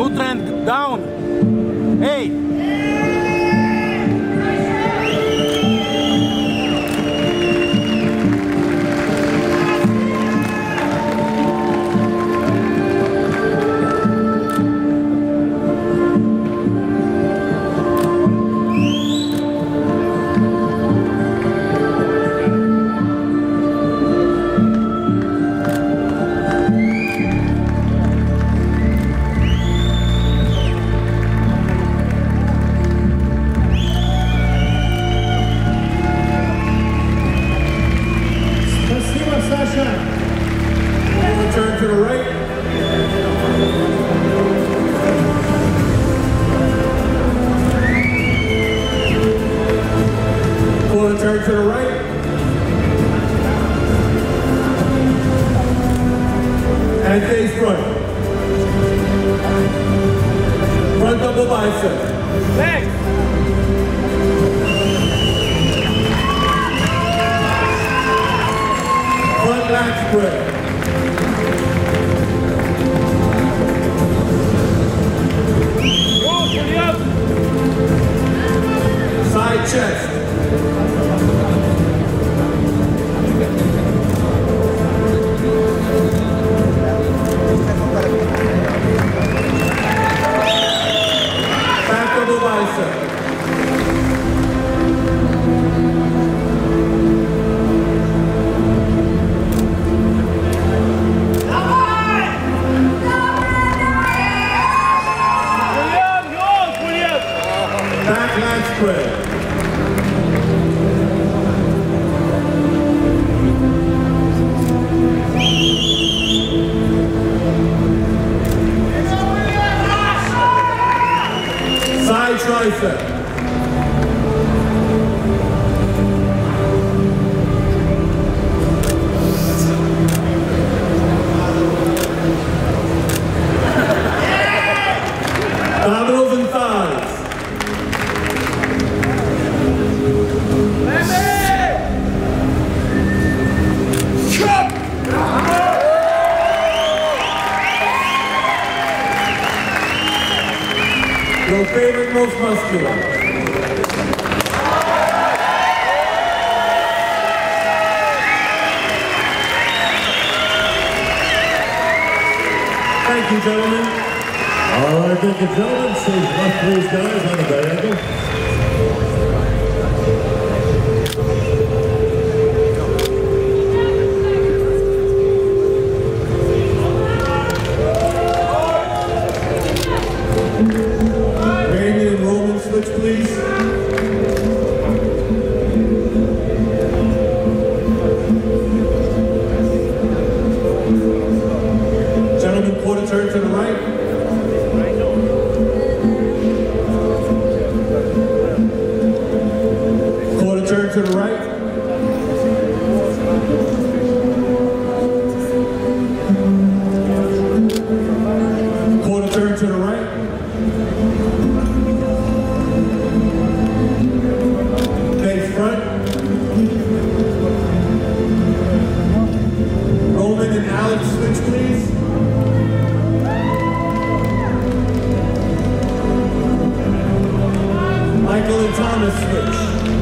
trend down. 8. Turn to the right. Quarter turn to the right. And face front. Front double bicep. Back. Front lat spread. Side chest. Back double bicep. Back lat spread. Side tricep. Abdominals and thighs. Your favorite, most muscular. Thank you, gentlemen. All right, thank you, gentlemen. Stage left, please, guys, on the diagonal. Randy and Roman switch, please. Gentlemen, quarter turn to the right. Quarter turn to the right. Quarter turn to the right. Face front. Roman and Alex switch, please. Michael and Thomas switch.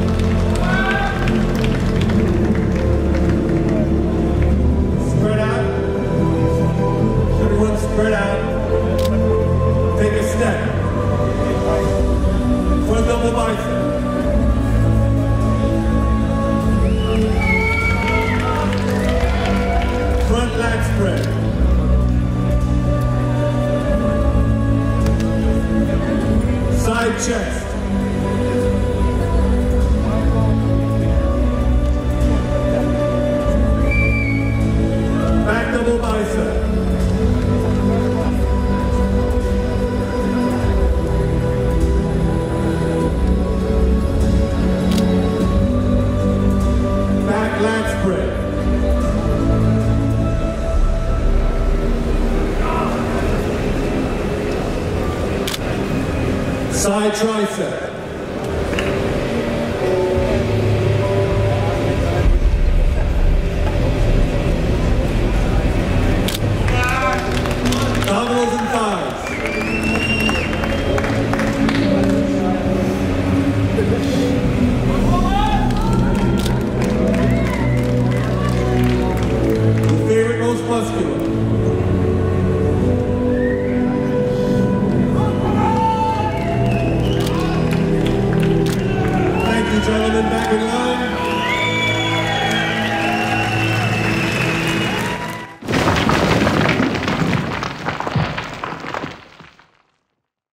Spread out. Everyone spread out. Take a step. Front double bicep. Front lat spread. Side chest. Back double bicep. Back lat spread. Side tricep.